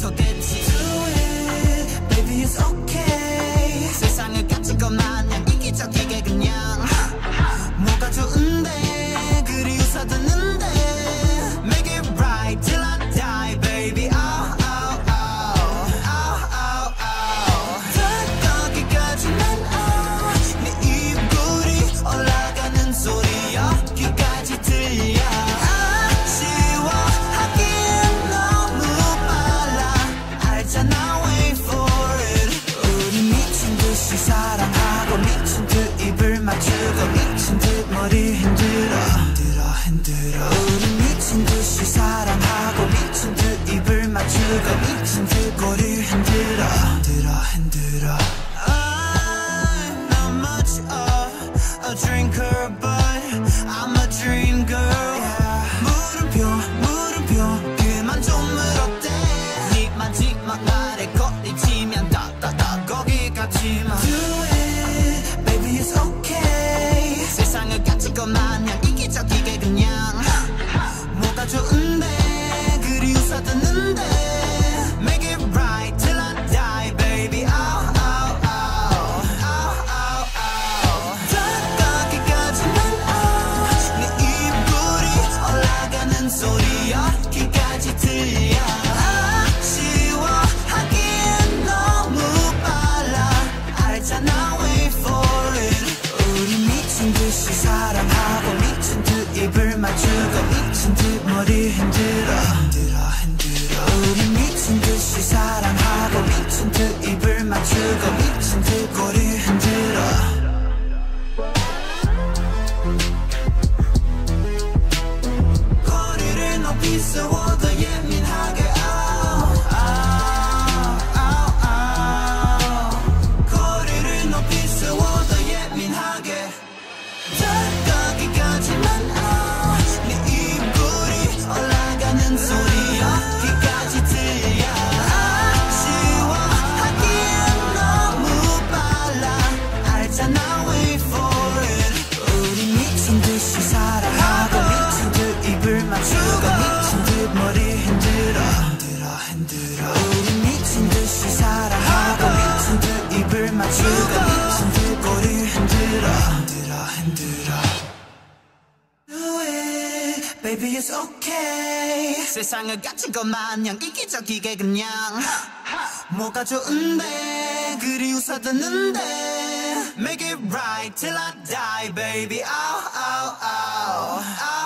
웃었겠지. Do it, baby it's okay. 세상을 가진 것 마냥 이기적이게 그냥 뭐가 좋은데 그리 웃어듣는데 Make it right till I die baby. Oh oh oh oh oh oh. 다 거기까지만 네 입꼬리 올라가는 소리 여기까지 들려. 아쉬워하기엔 너무 빨라 알잖아 wait for it. 우리 미친 듯이 사랑하고 미친 듯 입을 맞추고 미친 듯 머리 흔들어 우리 미친 듯이 사랑하고 미친 듯 입을 맞추고 미친 듯 꼬리 흔들어 I'm not much of a drinker but I'm a dream girl. 물음표 그만 좀 물었대. 네 마지막 말에 걸리지면 따따따 거기까지만. Do it, baby it's okay. 세상을 가진 것 마냥 이기적이게 그냥 뭐가 좋은데 그리 웃어듣는데 Make it right till I die baby. Oh oh oh oh oh oh. 다 거기까지만 내 입꼬리 올라가는 소리 여기까지 들려. 아쉬워하기엔 너무 빨라 알잖아 wait for it. 우리 미친 듯이 사랑하고 미친 듯 입을 맞추고 미친 듯 머리 흔들어 우리 미친 듯이 사랑하고 미친 듯 입을 맞추고 미친 듯 꼬리 흔들어. 거리를 높이 세워 더 예민하게 거리를 높이 세워 더 예민하게. 다 거기까지만 내 입꼬리 올라가는 소리 여기까지 들려. 아쉬워하기엔 너무 빨라 알잖아 wait for it. 우리 미친 듯이 사랑하고 미친 듯 입을 맞추고 미친 듯 머리 흔들어 우리 미친 듯이 사랑하고 미친 듯 입을 맞추고 미친 듯 꼬리 흔들어 Do it, baby it's okay. 세상을 가진 것 마냥 이기적이게 그냥 뭐가 좋은데 그리 웃어듣는데 Make it right till I die baby. Oh oh oh oh